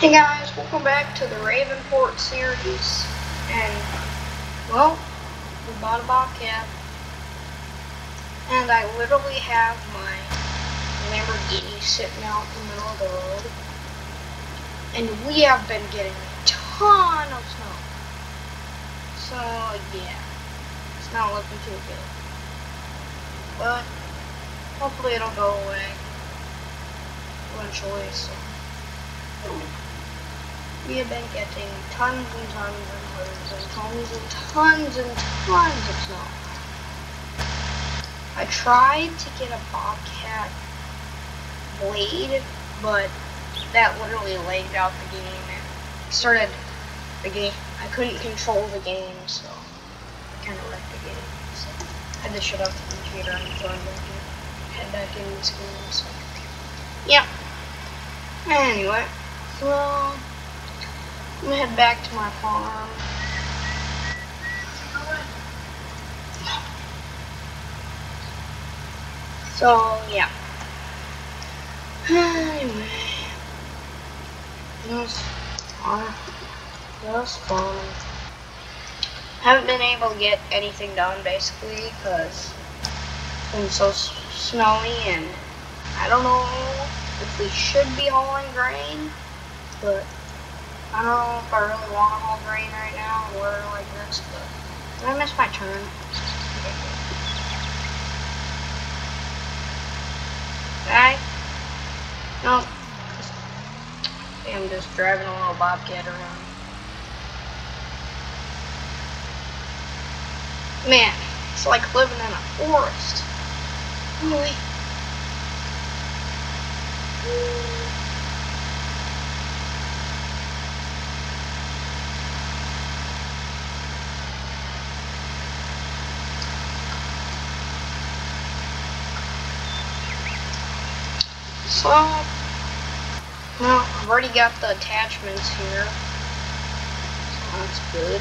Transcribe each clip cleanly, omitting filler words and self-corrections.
Hey guys, welcome back to the Ravenport series, and, well, we bought a Bobcat, and I literally have my Lamborghini sitting out in the middle of the road, and we have been getting a ton of snow, so yeah, it's not looking too good, but hopefully it'll go away eventually, so. We have been getting tons and tons and tons and tons and tons and tons of snow. I tried to get a Bobcat blade, but that literally lagged out the game and started the game. I couldn't control the game, so I kind of wrecked the game. So I had to shut off the computer and head back in this game. So yeah. Anyway, so I'm gonna head back to my farm. So yeah. Anyway, just fun. Haven't been able to get anything done basically because it's been so snowy, and I don't know if we should be hauling grain, but I don't know if I really want to haul grain right now in weather like this, but I missed my turn. Okay. Nope. I'm just driving a little Bobcat around. Man, it's like living in a forest. Holy. So, well, I've already got the attachments here, so that's good.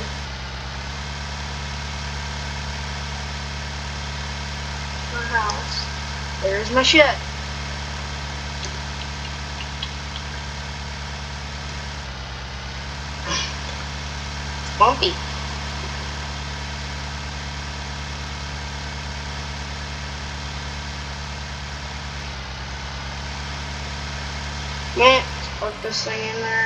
My house. There's my shed. Bumpy. Yeah, let's put this thing in there.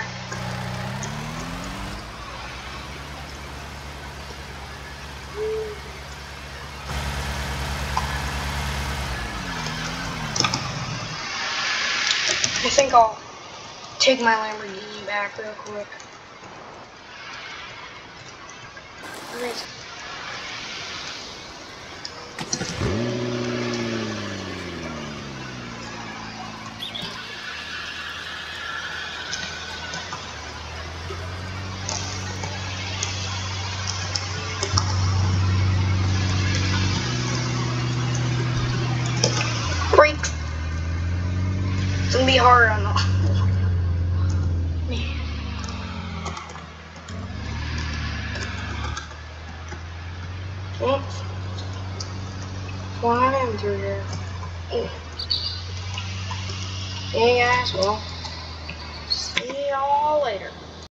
I think I'll take my Lamborghini back real quick. Where is it? Brakes. It's gonna be hard on the man. Oops. Flying in through here. Hey guys, well, see y'all later.